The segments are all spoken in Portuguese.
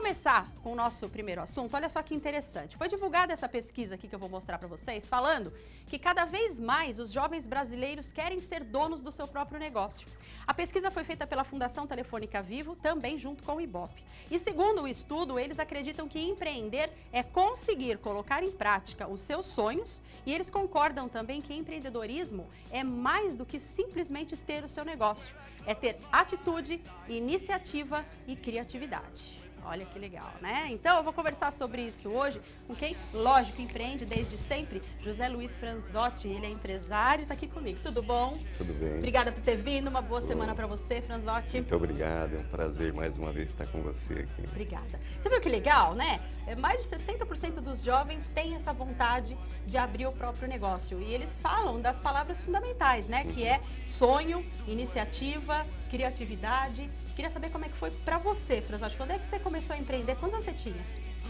começar com o nosso primeiro assunto, olha só que interessante. Foi divulgada essa pesquisa aqui que eu vou mostrar para vocês, falando que cada vez mais os jovens brasileiros querem ser donos do seu próprio negócio. A pesquisa foi feita pela Fundação Telefônica Vivo, também junto com o Ibope. E segundo o estudo, eles acreditam que empreender é conseguir colocar em prática os seus sonhos, e eles concordam também que empreendedorismo é mais do que simplesmente ter o seu negócio. É ter atitude, iniciativa e criatividade. Olha que legal, né? Então eu vou conversar sobre isso hoje com quem, lógico, empreende desde sempre, José Luiz Franzotti. Ele é empresário, está aqui comigo. Tudo bom? Tudo bem. Obrigada por ter vindo, uma boa semana para você, Franzotti. Muito obrigado, é um prazer mais uma vez estar com você aqui. Obrigada. Você viu que legal, né? Mais de 60% dos jovens têm essa vontade de abrir o próprio negócio. E eles falam das palavras fundamentais, né? Que é sonho, iniciativa, criatividade. Queria saber como é que foi para você, Franzotti. Quando é que você começou a empreender? Quantos anos você tinha?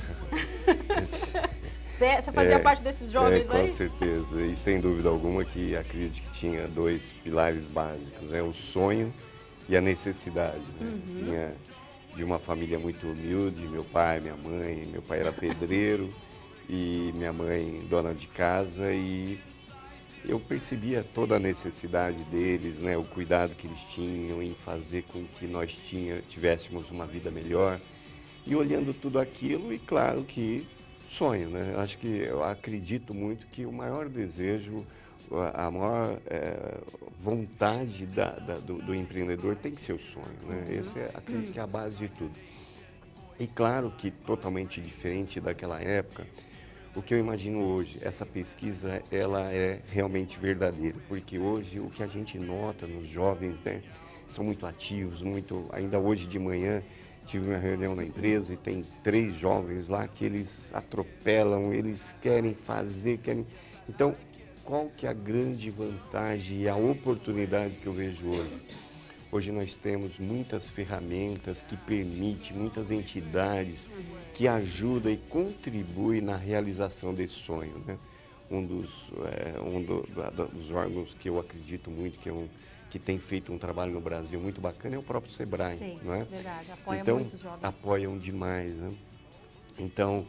Você fazia parte desses jovens aí? Com certeza. E sem dúvida alguma que acredito que tinha dois pilares básicos, né? O sonho e a necessidade. Né? Vinha de uma família muito humilde, meu pai, minha mãe. Meu pai era pedreiro e minha mãe dona de casa, e eu percebia toda a necessidade deles, né, o cuidado que eles tinham em fazer com que nós tivéssemos uma vida melhor. E olhando tudo aquilo, e claro que sonho, né? Acho que eu acredito muito que o maior desejo, a maior vontade do empreendedor tem que ser o sonho, né? Esse acredito que é a base de tudo. E claro que totalmente diferente daquela época. O que eu imagino hoje, essa pesquisa, ela é realmente verdadeira, porque hoje o que a gente nota nos jovens, né, são muito ativos, ainda hoje de manhã tive uma reunião na empresa e tem 3 jovens lá que eles atropelam, eles querem fazer, Então, qual que é a grande vantagem e a oportunidade que eu vejo hoje? Hoje nós temos muitas ferramentas que permitem, muitas entidades que ajudam e contribuem na realização desse sonho, né? Um dos órgãos que eu acredito muito, que tem feito um trabalho no Brasil muito bacana, é o próprio Sebrae. Sim, não é? Verdade, apoia Então, muitos jovens. Apoiam demais, né? Então,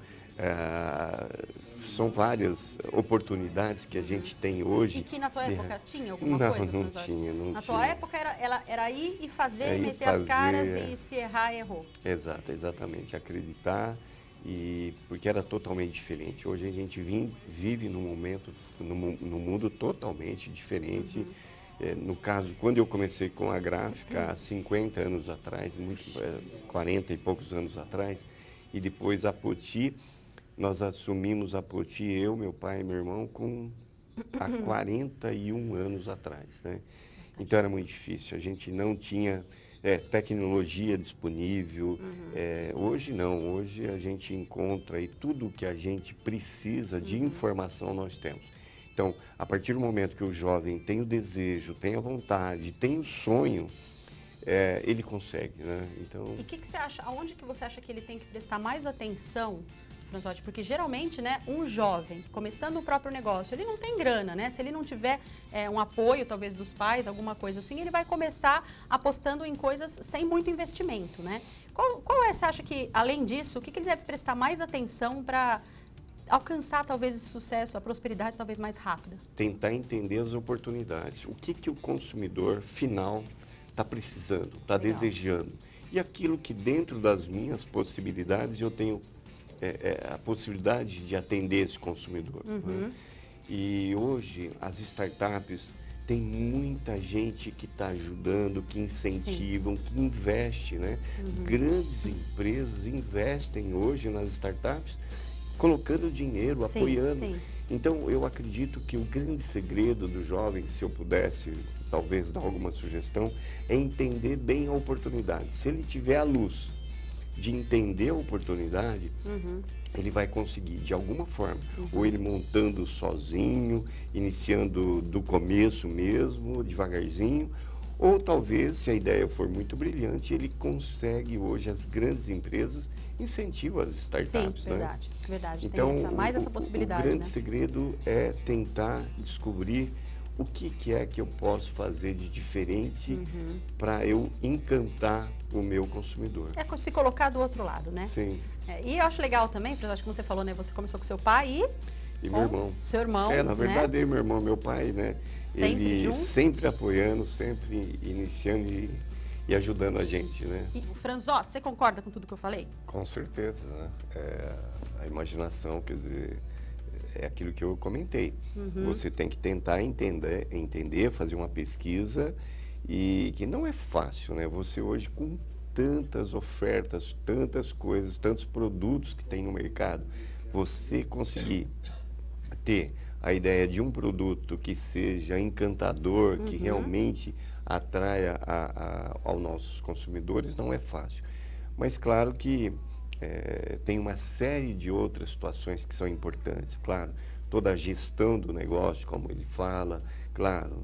são várias oportunidades que a gente tem hoje. E que na tua época tinha alguma coisa? Não tinha. Na tua época era ir e fazer, meter as caras e se errar, errou. Exatamente. Acreditar, porque era totalmente diferente. Hoje a gente vive num momento, num mundo totalmente diferente. No caso, quando eu comecei com a gráfica há 50 anos atrás, 40 e poucos anos atrás, e depois a Poti, nós assumimos a Poti, eu, meu pai e meu irmão, há 41 anos atrás, né? Então era muito difícil, a gente não tinha tecnologia disponível. Hoje não, hoje a gente encontra aí tudo o que a gente precisa de informação nós temos. Então, a partir do momento que o jovem tem o desejo, tem a vontade, tem o sonho, ele consegue, né? Então... E o que você acha, aonde que você acha que ele tem que prestar mais atenção, Franzotti? Porque geralmente, né, um jovem começando o próprio negócio, ele não tem grana, né? Se ele não tiver um apoio, talvez, dos pais, alguma coisa assim, ele vai começar apostando em coisas sem muito investimento, né? Qual você acha que, além disso, o que ele deve prestar mais atenção para alcançar, talvez, esse sucesso, a prosperidade talvez mais rápida? Tentar entender as oportunidades. O que o consumidor final está precisando, está desejando. E aquilo que dentro das minhas possibilidades eu tenho a possibilidade de atender esse consumidor. Né? E hoje as startups, tem muita gente que está ajudando, que incentivam, que investe, né? Grandes empresas investem hoje nas startups, colocando dinheiro, apoiando. Sim. Então, eu acredito que o grande segredo do jovem, se eu pudesse talvez dar alguma sugestão, é entender bem a oportunidade. Se ele tiver a luz de entender a oportunidade, ele vai conseguir, de alguma forma, ou ele montando sozinho, iniciando do começo mesmo, devagarzinho, ou talvez, se a ideia for muito brilhante, ele consegue hoje, as grandes empresas incentivam as startups. Sim, verdade, né? verdade. Então, tem mais essa possibilidade. O grande segredo é tentar descobrir o que é que eu posso fazer de diferente para eu encantar o meu consumidor. É se colocar do outro lado, né? Sim. E eu acho legal também, acho que você falou, né? Você começou com seu pai e meu irmão. Seu irmão, na verdade, né? Meu irmão, meu pai, né? Sempre ele junto? sempre apoiando, sempre iniciando e ajudando a gente, né? E o Franzotti, você concorda com tudo que eu falei? Com certeza, né? A imaginação, quer dizer, é aquilo que eu comentei. Você tem que tentar entender, fazer uma pesquisa e que não é fácil, né? Você hoje com tantas ofertas, tantas coisas, tantos produtos que tem no mercado, você conseguir ter a ideia de um produto que seja encantador, que realmente atraia aos nossos consumidores, não é fácil. Mas claro que tem uma série de outras situações que são importantes. Claro, toda a gestão do negócio, como ele fala, claro,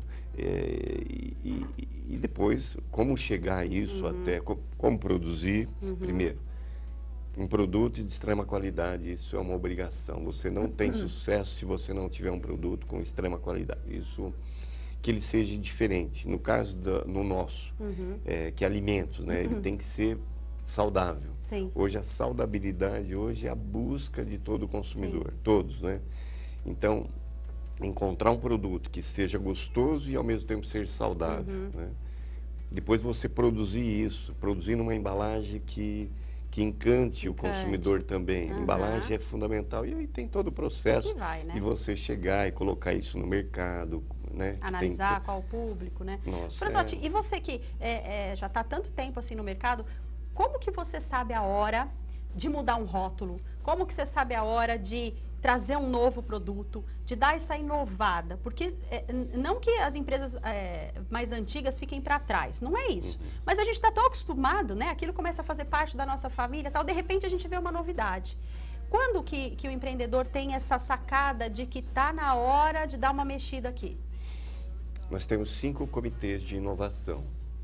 e depois como chegar a isso até, como produzir, primeiro. Um produto de extrema qualidade, isso é uma obrigação. Você não tem sucesso se você não tiver um produto com extrema qualidade. Isso, que ele seja diferente. No caso, no nosso, que é alimentos, né? Ele tem que ser saudável. Sim. Hoje a saudabilidade, hoje é a busca de todo consumidor, todos, né? Então, encontrar um produto que seja gostoso e ao mesmo tempo seja saudável, né? Depois você produzir numa embalagem que encante o consumidor também. A embalagem é fundamental. E aí tem todo o processo de você chegar e colocar isso no mercado, né? Analisar qual o público, né? Nossa, Franzotti, e você que já está há tanto tempo assim no mercado, como que você sabe a hora de mudar um rótulo? Como que você sabe a hora de trazer um novo produto, de dar essa inovada? Porque não que as empresas mais antigas fiquem para trás, não é isso. Mas a gente está tão acostumado, né? Aquilo começa a fazer parte da nossa família, tal. De repente a gente vê uma novidade. Quando que o empreendedor tem essa sacada de que está na hora de dar uma mexida aqui? Nós temos 5 comitês de inovação.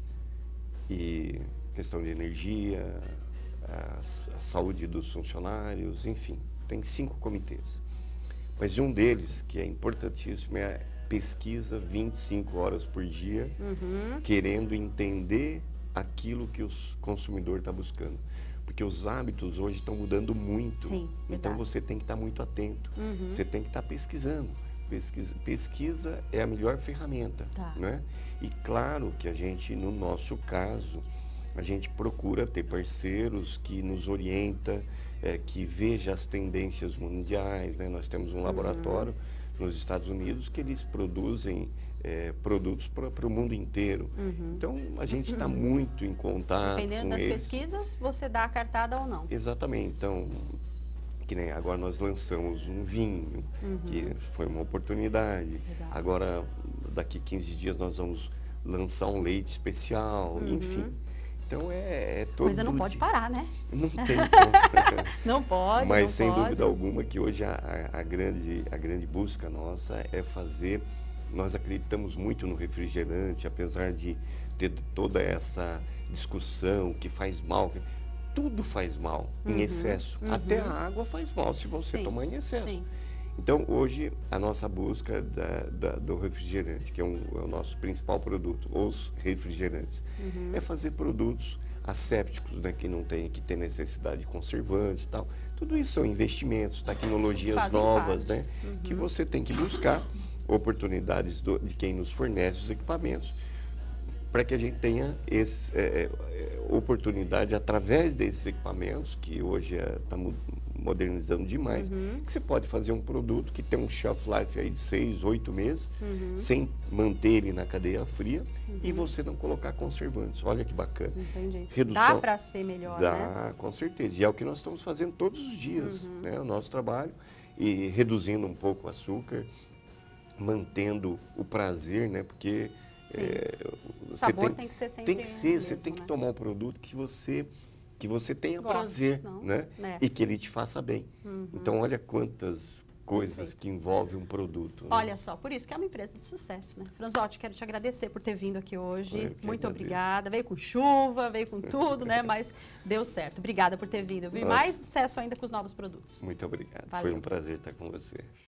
E questão de energia, a saúde dos funcionários, enfim, tem 5 comitês. Mas um deles, que é importantíssimo, é a pesquisa 25 horas por dia, querendo entender aquilo que o consumidor está buscando. Porque os hábitos hoje estão mudando muito. Sim, então você tem que estar muito atento, você tem que estar pesquisando. Pesquisa é a melhor ferramenta, né? E claro que a gente, no nosso caso, a gente procura ter parceiros que nos orienta, que veja as tendências mundiais, né? Nós temos um laboratório nos Estados Unidos que eles produzem produtos para o mundo inteiro. Então, a gente está muito em contato dependendo das pesquisas, você dá a cartada ou não. Exatamente. Então, que nem agora nós lançamos um vinho, que foi uma oportunidade. Legal. Agora, daqui 15 dias, nós vamos lançar um leite especial, enfim. Então, todo Coisa não pode parar, né? Não tem como. Não pode, Mas, não sem pode. dúvida alguma, que hoje a grande busca nossa é fazer... Nós acreditamos muito no refrigerante, apesar de ter toda essa discussão que faz mal. Tudo faz mal em excesso. Até a água faz mal se você tomar em excesso. Sim. Então, hoje, a nossa busca do refrigerante, que é o nosso principal produto, os refrigerantes, é fazer produtos assépticos, né, que tem necessidade de conservantes e tal. Tudo isso são investimentos, tecnologias Fazem novas, parte. né, que você tem que buscar oportunidades de quem nos fornece os equipamentos, para que a gente tenha oportunidade, através desses equipamentos, que hoje está modernizando demais, que você pode fazer um produto que tem um shelf life aí de 6, 8 meses, sem manter ele na cadeia fria, e você não colocar conservantes. Olha que bacana. Entendi. Redução, dá para ser melhor, dá, né? com certeza. E é o que nós estamos fazendo todos os dias, né? O nosso trabalho, e reduzindo um pouco o açúcar, mantendo o prazer, né? Porque o sabor tem que ser sempre você mesmo, tem que né? tomar um produto que você tenha Gosto, prazer, senão, né? E que ele te faça bem. Então, olha quantas coisas Perfeito. que envolvem um produto. Né? Olha só, por isso que é uma empresa de sucesso, né? Franzotti, quero te agradecer por ter vindo aqui hoje. Eu que Muito agradeço. obrigada. Veio com chuva, veio com tudo, né? Mas deu certo. Obrigada por ter vindo. E Nossa. mais sucesso ainda com os novos produtos. Muito obrigado. Valeu. Foi um prazer estar com você.